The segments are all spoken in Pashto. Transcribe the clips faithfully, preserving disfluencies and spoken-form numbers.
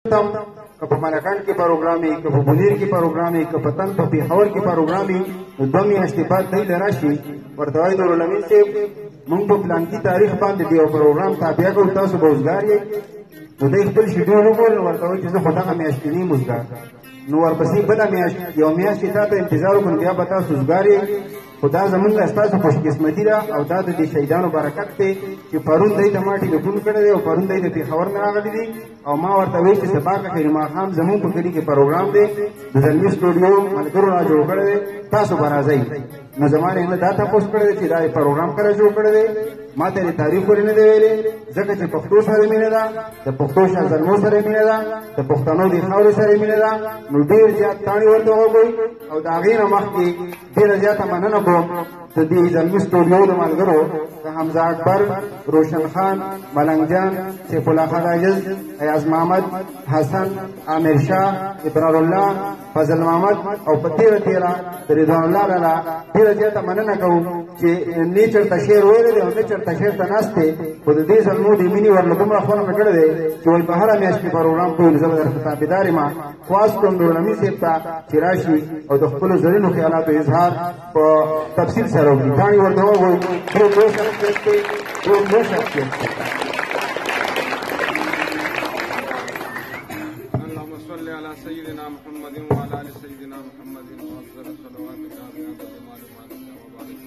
که په ملکان کې پروګرام وي که په بونیر کې پروګرام وي که په تن په پېښور کې پروګرام وي نو دوه میاشتې بعد دی له راشي ورته وایي نورالامین صاحب موږ په پلانکي تاریخ باندې د یو پروګرام تابع کوو تاسو به اوزګار یې نو دی خپل شیډول وګوري نو ورته وایي چې زه خو دغه میاشت کې نه یم اوزګار نو ورپسې بله میاشت یو میاشت چې تا ته انتظار وکړو بیا به تاسو اوزګار یې خو دا زمونږ ستاسو خوشقسمتي ده او دا د دې شهیدانو برکت دی چې پرون دی ته ما ټلیفون کړی دی او پرون دی د پېښور نه راغلی دي او ما ورته ویل چې سبا که خیر ماښام زمونږ په کلي کې پروګرام دی د زلمي سټوډیو ملګرو را جوړ کړی دی تاسو به راځئ نو زما نه دا تپوس کړی دی چې دا پروګرام کله جوړ کړی دی ما ته یې تاریخ ورې نه دی ویلی ځکه چې پښتو سره مینه ده د پښتو شازلمو سره مینه ده د پښتنو د خاورې سره مینه ده نو ډېر زیات کاڼي ورته وګورئ او د هغې نه مخکې ډېره زیاته مننه کوم د دې زلمي سټوډیو د ملګرو د حمزه اکبر روشن خان ملنګ جان سیف الله خان عاجز ایاز محمد حسن عامر شاه ابرار الله فضل محمد او په تیره تیره د رضوان الله لاله ډېره زیاته مننه کوم چې نه چېرته شعر ویلی دی او نه چېرته شعر ته ناست دی خو د دې زلمو د مینې ورله دومره خوند مې کړی دی چې وایي په هره میاشت کې پروګرام کوي نو زه به درته تابعدار یم خواست کوم نورالامین صاحب ته چې راشي او د خپلو زرینو خیالاتو اظهار په تفصیل سره وکړي کاڼي ورته وګورئ ډېر لوی شخصیت دی ډېر لوی شخصیت دی اللهم صل على سيدنا محمد وعلى ال سيدنا محمد وافضل الصلوات والسلامات وبارك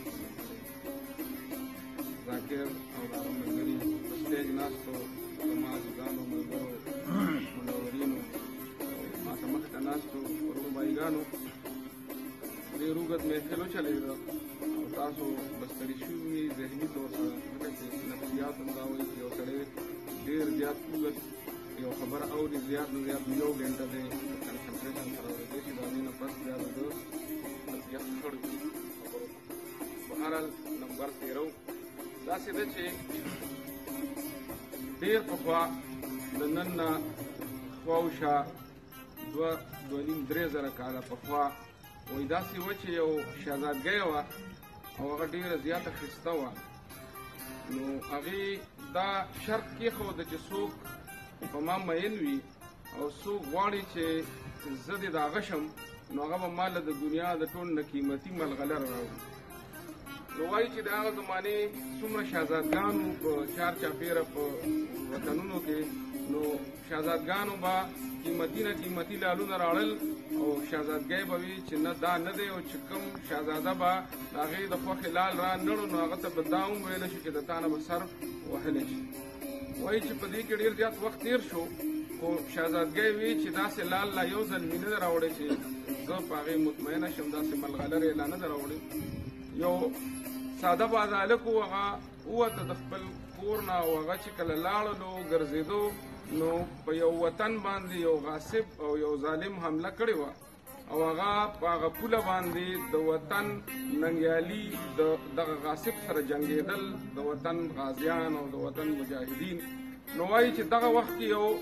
ذاکر او ملګري سټیج ناستو سماجګانو ملګرو منورینو ما ته مخته ناستو ورو بایګانو ډېر اوږد محفل وچلېده او تاسو بستري شوي ذهني طور سره ځکه چې نفسیات هم دا وایي چې یو سړی ډېر زیات اوږد یو خبر اوري زیات نه زیات یو ګنټه دی کنسنټریشن سره ورځي چې د هغې نه پس بیا د ده یخ خړ وي خبرو بهرحال نمبر تېرو داسې ده چې ډېر پخوا د نن نه خواوشا دوه دوه نیم درې زره کاله پخوا وایي داسې وه چې یو شهزادګۍ وه او هغه ډېره زیاته ښایسته وه نو هغې دا شرط کېښوده چې څوک په ما مین وي او څوک غواړي چې زه دې د هغه شم نو هغه به ما له د دنیا د ټول نه قیمتي ملغلره راوړي نو وایي چې د هغه زمانې څومره شهزادګانو په چار چاپېره په وطنونو کې نو شهزادګانو به قیمتي نه قیمتي لالونه راړل او شهزادګۍ به وي چې نه دا نه دی او چې کوم شهزاده به د هغې د خوښې لال را نړو نو هغه ته به دا هم ویلی شي چې د تا نه به سر وهلی شي وایي چې په دې کې ډېر زیات وخت تېر شو خو شهزادګۍ وی چې داسې لال لا یو ځل مې نه ده راوړی چې زه په هغې مطمئنه شم داسې ملغلرې یې لا نه ده راوړې یو ساده باز هلک و هغه ووته د خپل کور نه او هغه چې کله لاړلو ګرځېدو نو په یو وطن باندې یو غاصب او یو ظالم حمله کړې وه او هغه په هغه پوله باندې د وطن ننګیالي د دغه غاصب سره جنګېدل د وطن غازیان او د وطن مجاهدین نو وایي چې دغه وخت کې یو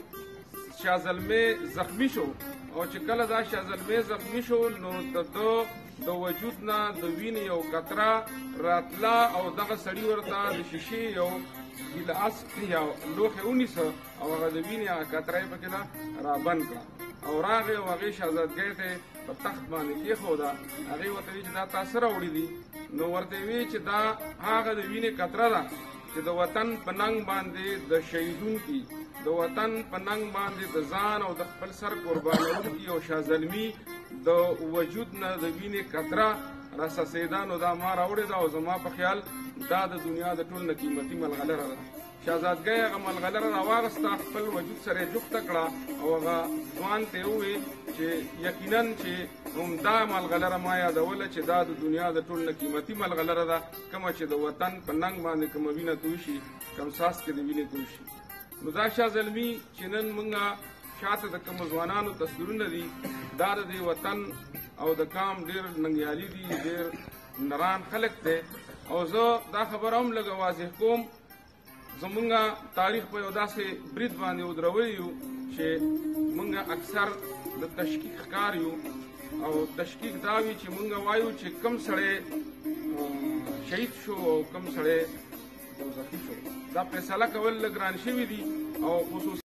شازلمی زخمی شو او چې کله دا شازلمی زخمی شو نو د ده د وجود نه د وینې یو قطره راتله او دغه سړي ورته د شیشې یو ګیلاس یا لوښی ونیسه او هغه د وینې هغه قطره یې پکې ده رابند کړه او راغې او هغې شهزادګۍ ته یې په تخت باندې کېښوده هغې ورته ویل چې دا تا څه راوړي دي نو ورته یې ویل چې دا هغه د وینې قطره ده چې د وطن په ننګ باندې د شهیدونکي د وطن په ننګ باندې د ځان او د خپل سر قربانوونکي او شازلمي د وجود نه د وینې قطره راڅڅېده نو دا ما راوړې ده او زما په خیال دا د دنیا د ټول نه قیمتي ملغلره ده شهزادګۍ هغه ملغلره راواغسته خپل وجود سره یې جفته کړه او هغه ځوان ته یې وویې چې یقینا چې همدا ملغلره ما یادوله چې دا د دنیا د ټول نه قیمتي ملغلره ده کومه چې د وطن په ننګ باندې کومه وینه توی شي کوم ساس کې د وینې توی شي نو دا شازلمي چې نن مونږه شاته د کومو ځوانانو تصویرونه دي دا د دې وطن او د قام ډېر ننګیالي دي ډېر نران خلک دی او زه دا خبره هم لږه واضح کوم زمونږه تاریخ په یو داسې برید باندې ودرولی یو چې مونږه اکثر د تشکیک ښکار یو او تشکیک دا وي چې مونږه وایو چې کم سړی شهید شو او کم سړی دوزخي شو دا فیصله کول لږ ګران شوي دي او خصوصا